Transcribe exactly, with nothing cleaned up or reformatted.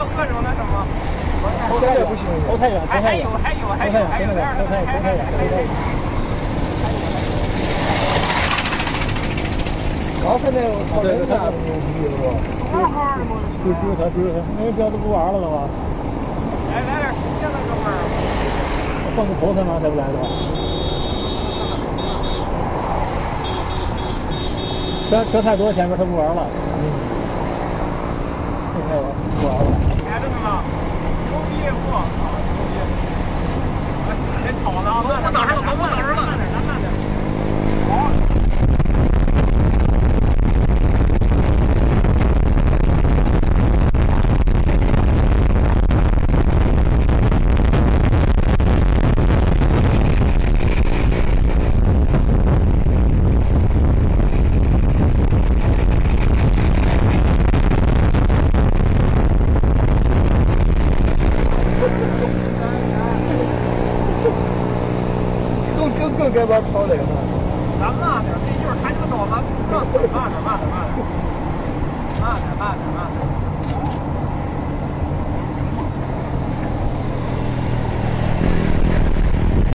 各种那什么。 现在不行， 后太远， 还还有还有还有还有点后太远，后太远，后太远。 刚才那个操真的牛逼了， 好好的嘛。 追追他追他，那表都不玩了了吧？ 来来点新鲜的哥们儿。 放个头才嘛才不来的吧？车车太多，前面他不玩了。嗯。不玩了，不玩了。 哎，真的吗？牛逼不？牛逼！哎，这跑的，我我打上了，我打上了，慢点，咱慢点。好。 更更更该把跑那个。 咱慢点，这就是开车走，咱慢点慢点慢点。